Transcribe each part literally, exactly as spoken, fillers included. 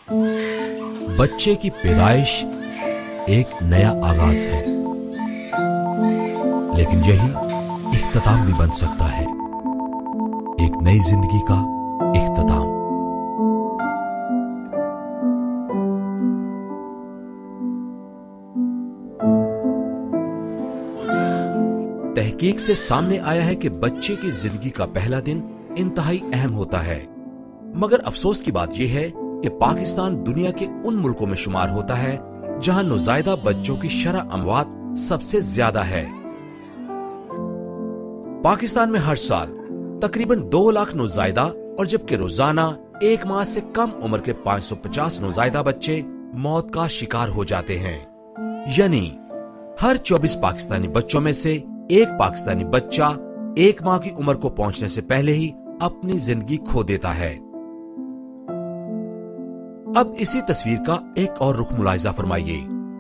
बच्चे की पैदाइश एक नया आगाज है, लेकिन यही इख्तिताम भी बन सकता है, एक नई जिंदगी का इख्तिताम। तहकीक से सामने आया है कि बच्चे की जिंदगी का पहला दिन इंतहाई अहम होता है, मगर अफसोस की बात यह है कि पाकिस्तान दुनिया के उन मुल्कों में शुमार होता है जहां नौज़ायदा बच्चों की शरह अमवात सबसे ज्यादा है। पाकिस्तान में हर साल तकरीबन दो लाख नौज़ायदा और जबकि रोजाना एक माह से कम उम्र के पाँच सौ पचास नौज़ायदा बच्चे मौत का शिकार हो जाते हैं। यानी हर चौबीस पाकिस्तानी बच्चों में से एक पाकिस्तानी बच्चा एक माह की उम्र को पहुंचने से पहले ही अपनी जिंदगी खो देता है। अब इसी तस्वीर का एक और रुख मुलाहिजा फरमाइए।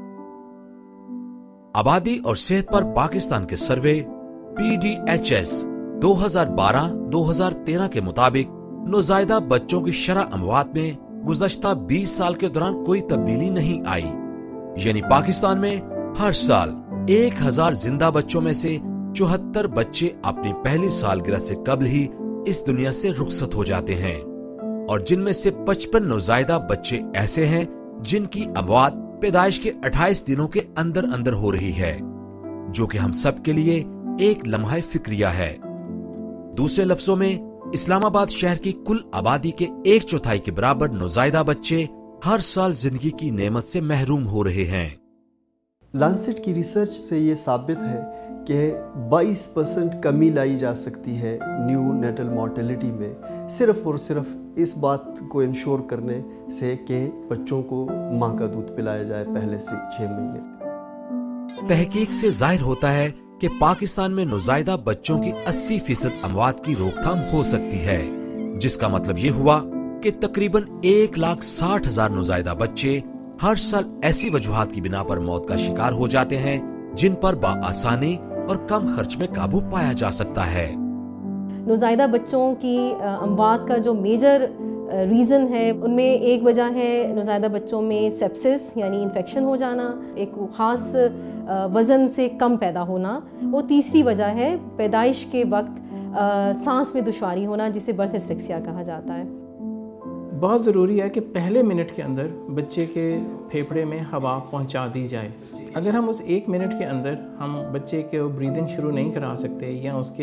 आबादी और सेहत पर पाकिस्तान के survey P D H S दो हज़ार बारह दो हज़ार तेरह के मुताबिक नौज़ायदा बच्चों की शरह अमवात में गुज़श्ता बीस साल के दौरान कोई तब्दीली नहीं आई। यानी पाकिस्तान में हर साल एक हजार जिंदा बच्चों में से चौहत्तर बच्चे अपनी पहली सालगिरह से कबल ही इस दुनिया से रुखसत हो जाते हैं, और जिनमें से पचपन नौज़ायदा बच्चे ऐसे हैं जिनकी अमवात पैदाइश के अट्ठाईस दिनों के अंदर अंदर हो रही है, जो कि हम सब के लिए एक लम्हा फिक्रिया है। दूसरे लफ्जों में इस्लामाबाद शहर की कुल आबादी के एक चौथाई के बराबर नौज़ायदा बच्चे हर साल जिंदगी की नेमत से महरूम हो रहे हैं। लांसेट की रिसर्च से ये साबित है कि बाईस परसेंट कमी लाई जा सकती है न्यू नेटल मॉर्टेलिटी में, सिर्फ और सिर्फ इस बात को इंश्योर करने से कि बच्चों को माँ का दूध पिलाया जाए पहले से छह महीने। तहकीक से जाहिर होता है कि पाकिस्तान में नौज़ायदा बच्चों की अस्सी फीसद अमवात की रोकथाम हो सकती है, जिसका मतलब ये हुआ कि तकरीबन एक लाख साठ हजार नौज़ायदा बच्चे हर साल ऐसी वजूहात की बिना पर मौत का शिकार हो जाते हैं जिन पर बाआसानी और कम खर्च में काबू पाया जा सकता है। नौज़ायदा बच्चों की अमवात का जो मेजर रीज़न है, उनमें एक वजह है नौज़ायदा बच्चों में सेप्सिस यानी इन्फेक्शन हो जाना, एक ख़ास वज़न से कम पैदा होना। वो तीसरी वजह है पैदाइश के वक्त सांस में दुश्वारी होना, जिसे बर्थ एस्फिक्सिया कहा जाता है। बहुत ज़रूरी है कि पहले मिनट के अंदर बच्चे के फेफड़े में हवा पहुंचा दी जाए। अगर हम उस एक मिनट के अंदर हम बच्चे के ब्रीदिंग शुरू नहीं करा सकते या उसके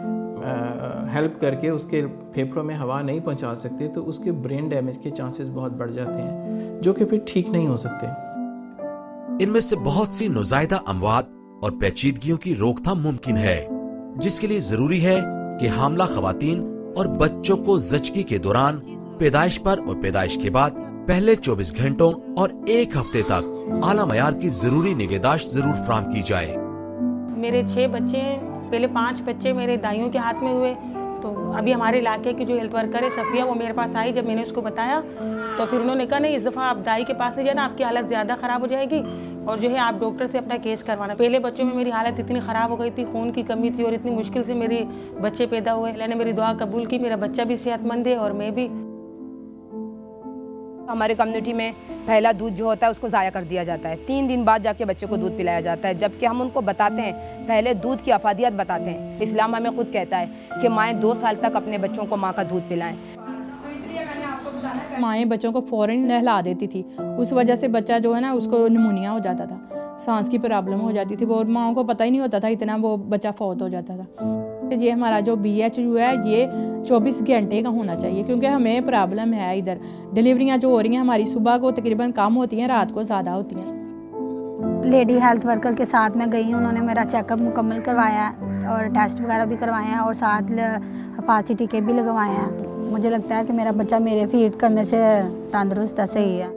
हेल्प करके उसके फेफड़ों में हवा नहीं पहुंचा सकते, तो उसके ब्रेन डैमेज के चांसेस बहुत बढ़ जाते हैं, जो कि फिर ठीक नहीं हो सकते। इनमें से बहुत सी नौज़ायदा अमवात और पेचीदगियों की रोकथाम मुमकिन है, जिसके लिए जरूरी है कि हामला खवातीन और बच्चों को ज़चगी के दौरान, पैदाइश पर और पैदाइश के बाद पहले चौबीस घंटों और एक हफ्ते तक आला मयार की जरूरी निगहदाश्त जरूर फराहम की जाए। मेरे छह बच्चे हैं, पहले पांच बच्चे मेरे दाइयों के हाथ में हुए, तो अभी हमारे इलाके की जो हेल्थ वर्कर है सफ़िया, वो मेरे पास आई। जब मैंने उसको बताया तो फिर उन्होंने कहा नहीं, इस दफ़ा आप दाई के पास नहीं जाना, आपकी हालत ज़्यादा ख़राब हो जाएगी और जो है आप डॉक्टर से अपना केस करवाना। पहले बच्चों में मेरी हालत इतनी ख़राब हो गई थी, खून की कमी थी और इतनी मुश्किल से मेरे बच्चे पैदा हुए। अल्लाह ने मेरी दुआ कबूल की, मेरा बच्चा भी सेहतमंद है और मैं भी। हमारे कम्युनिटी में पहला दूध जो होता है उसको ज़ाया कर दिया जाता है, तीन दिन बाद जाके बच्चे को दूध पिलाया जाता है, जबकि हम उनको बताते हैं, पहले दूध की अफादियत बताते हैं। इस्लाम हमें खुद कहता है कि माएँ दो साल तक अपने बच्चों को माँ का दूध पिलाएं। माएँ बच्चों को फ़ौरन नहला देती थी, उस वजह से बच्चा जो है ना उसको निमोनिया हो जाता था, सांस की प्रॉब्लम हो जाती थी, वो माँओं को पता ही नहीं होता था, इतना वो बच्चा फौत हो जाता था। ये हमारा जो बी एच यू है ये चौबीस घंटे का होना चाहिए, क्योंकि हमें प्रॉब्लम है इधर डिलीवरियाँ जो हो रही हैं हमारी सुबह को तकरीबन कम होती हैं, रात को ज़्यादा होती हैं। लेडी हेल्थ वर्कर के साथ मैं गई, उन्होंने मेरा चेकअप मुकम्मल करवाया और टेस्ट वगैरह भी करवाए हैं और साथ हिफाजती टीके भी लगवाए हैं। मुझे लगता है कि मेरा बच्चा मेरे फीड करने से तंदुरुस्त सही है।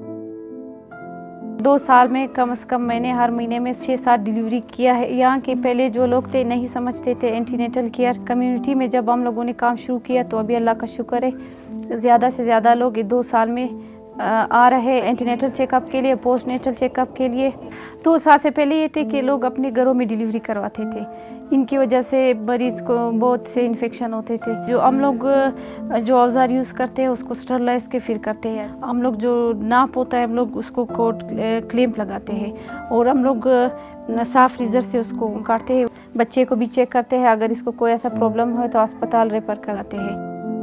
दो साल में कम से कम मैंने हर महीने में छः सात डिलीवरी किया है। यहाँ के पहले जो लोग थे नहीं समझते थे एंटीनेटल केयर। कम्युनिटी में जब हम लोगों ने काम शुरू किया तो अभी अल्लाह का शुक्र है ज़्यादा से ज़्यादा लोग दो साल में आ रहे एंटीनेटल चेकअप के लिए, पोस्ट नेटल चेकअप के लिए। दो साल से पहले ये थे कि लोग अपने घरों में डिलीवरी करवाते थे, इनकी वजह से मरीज़ को बहुत से इन्फेक्शन होते थे। जो हम लोग जो औजार यूज़ करते हैं उसको स्टरलाइज के फिर करते हैं। हम लोग जो नाप होता है हम लोग उसको कोट क्लेम्प लगाते हैं और हम लोग साफ फ्रीज़र से उसको काटते हैं। बच्चे को भी चेक करते हैं, अगर इसको कोई ऐसा प्रॉब्लम हो तो अस्पताल रेफर कराते हैं।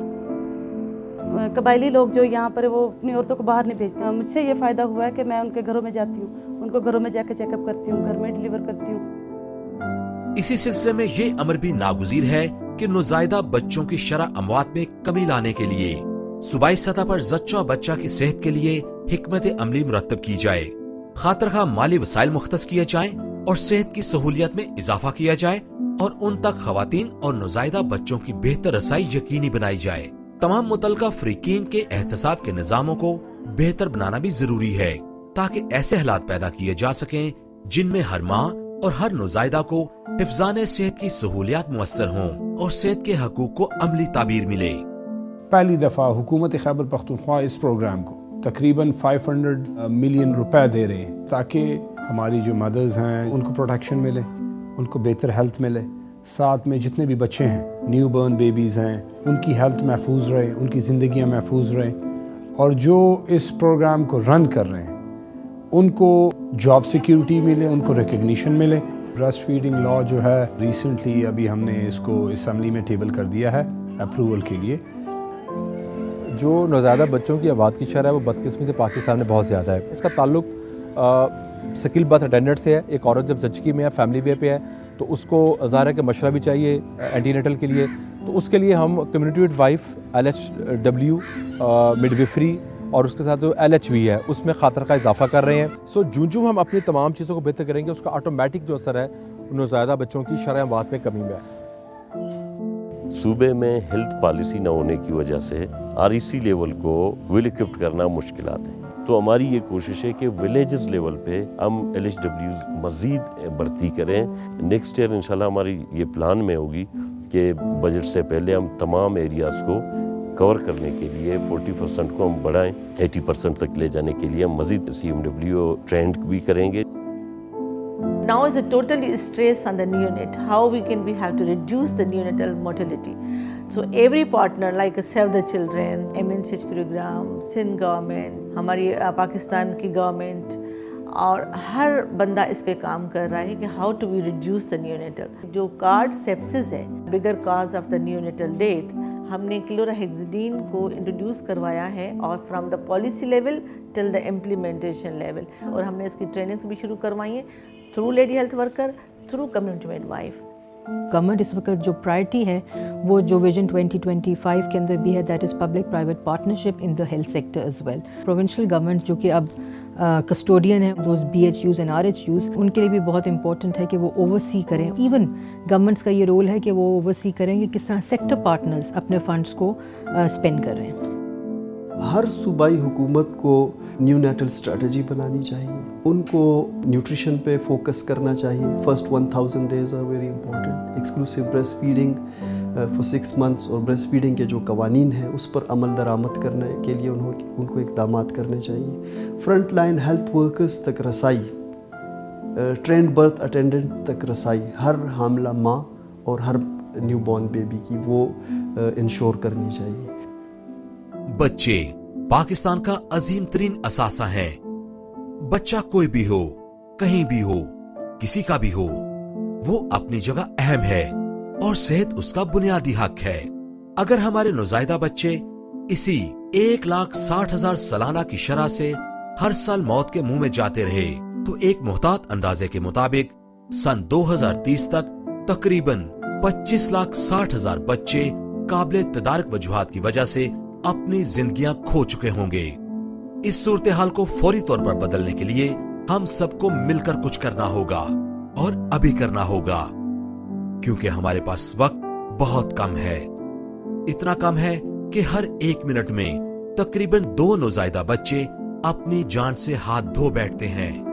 कबायली लोग जो यहाँ पर वो अपनी औरतों को बाहर नहीं भेजते हैं। मुझसे ये फ़ायदा हुआ है कि मैं उनके घरों में जाती हूँ, उनको घरों में जाकर चेकअप करती हूँ, घर में डिलीवर करती हूँ। इसी सिलसिले में ये अमर भी नागुज़ीर है कि नौज़ायदा बच्चों की शरह अमवात में कमी लाने के लिए सूबाई सतह पर जच्चा बच्चा की सेहत के लिए हिकमत अमली मुरतब की जाए, खातरखा माली वसाइल मुख्तस किए जाएं और सेहत की सहूलियत में इजाफा किया जाए और उन तक खवातीन और नौज़ायदा बच्चों की बेहतर रसाई यकीनी बनाई जाए। तमाम मुतलका फ्रीकीन के एहतसाब के निज़ामों को बेहतर बनाना भी जरूरी है ताकि ऐसे हालात पैदा किए जा सकें जिनमें हर माँ और हर नौज़ायदा को हिफ्ज़ाने सेहत की सहूलियात मुयस्सर हों और सेहत के हकूक को अमली ताबीर मिले। पहली दफ़ा हुकूमत खैबर पख्तूनख्वा इस प्रोग्राम को तकरीबन पाँच सौ मिलियन रुपए दे रहे हैं ताकि हमारी जो मदर्स हैं उनको प्रोटेक्शन मिले, उनको बेहतर हेल्थ मिले, साथ में जितने भी बच्चे हैं न्यू बर्न बेबीज़ हैं उनकी हेल्थ महफूज रहे, उनकी ज़िंदगियां महफूज रहें और जो इस प्रोग्राम को रन कर रहे हैं उनको जॉब सिक्योरिटी मिले, उनको रिकग्निशन मिले। ब्रेस्ट फीडिंग लॉ जो है रिसेंटली अभी हमने इसको असम्बली में टेबल कर दिया है अप्रूवल के लिए। जो नौज़ायदा बच्चों की आबाद की शरह है वो बदकिस्मती से पाकिस्तान में बहुत ज़्यादा है। इसका ताल्लुक स्किल बर्थ अटेंडेंट से है। एक औरत जब जच्ची में है, फैमिली वे पे है, तो उसको ज़ाहिर है कि मशवरा भी चाहिए एंटीनेटल के लिए। तो उसके लिए हम community midwife, L H W, midwifery और उसके साथ जो एल एच वी है उसमें खातर का इजाफा कर रहे हैं। सो जूं जूं हम अपनी तमाम चीज़ों को बेहतर करेंगे उसका ऑटोमेटिक जो असर है नौज़ायदा बच्चों की शरह अमवात में कमी में है। सूबे में हेल्थ पॉलिसी न होने की वजह से आर ई सी लेवल को वेल इक्विप्ड करना मुश्किलात है। तो हमारी ये कोशिश है कि विलेजेस लेवल पे हम एल एच डब्ल्यूज़ मज़ीद भर्ती करें। नेक्स्ट ईयर इंशाल्लाह हमारी ये प्लान में होगी कि बजट से पहले हम तमाम एरियाज़ को कवर करने के लिए चालीस परसेंट को हम बढ़ाएं, अस्सी परसेंट तक ले जाने के लिए हम मज़ीद सी एम डब्ल्यू ट्रेंड भी करेंगे। Now is a total stress on the neonate. How we can we have to reduce the neonatal mortality. So every partner like Save the Children, M N C H program, Sindh government, हमारी पाकिस्तान की government और हर बंदा इस पे काम कर रहा है कि how to be reduce the neonatal. जो कार्ड सेप्सिस है bigger cause of the neonatal death, हमने क्लोराहेक्सिडीन को इंट्रोड्यूस करवाया है और from the policy level till the implementation level, और हमने इसकी ट्रेनिंग्स भी शुरू करवाई हैं through lady health worker, through community midwife. Government इस वक्त जो प्रायोरिटी है वो जो विजन ट्वेंटी ट्वेंटी फाइव के अंदर भी है, that is public private partnership in the health sector as well. Provincial government जो कि अब कस्टोडियन है those B H Us and R H Us, उनके लिए भी बहुत इंपॉर्टेंट है कि वो ओवरसी करें। इवन गवर्नमेंट्स का ये रोल है कि वो ओवरसी करें कि किस तरह सेक्टर पार्टनर्स अपने फंड्स को स्पेंड कर रहे हैं। हर सूबाई हुकूमत को न्यू नेटल स्ट्रेटजी बनानी चाहिए, उनको न्यूट्रिशन पे फोकस करना चाहिए। First one thousand days are very important. Exclusive breast feeding for six months और ब्रेस्ट फीडिंग के जो कवानीन हैं उस पर अमल दरामद करने के लिए उन्होंने उनको इक़दाम करने चाहिए। फ्रंट लाइन हेल्थ वर्कर्स तक रसाई, ट्रेंड बर्थ अटेंडेंट तक रसाई हर हामला माँ और हर न्यू बॉर्न बेबी की वो इंश्योर करनी चाहिए। बच्चे पाकिस्तान का अजीम तरीन असासा है। बच्चा कोई भी हो, कहीं भी हो, किसी का भी हो, वो अपनी जगह अहम है और सेहत उसका बुनियादी हक है। अगर हमारे नौज़ायदा बच्चे इसी एक लाख साठ हजार सालाना की शरह से हर साल मौत के मुंह में जाते रहे तो एक मुहतात अंदाजे के मुताबिक सन दो हजार तीस तक तकरीबन पच्चीस लाख साठ हजार बच्चे काबिल तदारक वजूहात की वजह से अपनी जिंदगियां खो चुके होंगे। इस सूरत हाल को फौरी तौर पर बदलने के लिए हम सबको मिलकर कुछ करना होगा और अभी करना होगा, क्योंकि हमारे पास वक्त बहुत कम है। इतना कम है कि हर एक मिनट में तकरीबन दो नौज़ायदा बच्चे अपनी जान से हाथ धो बैठते हैं।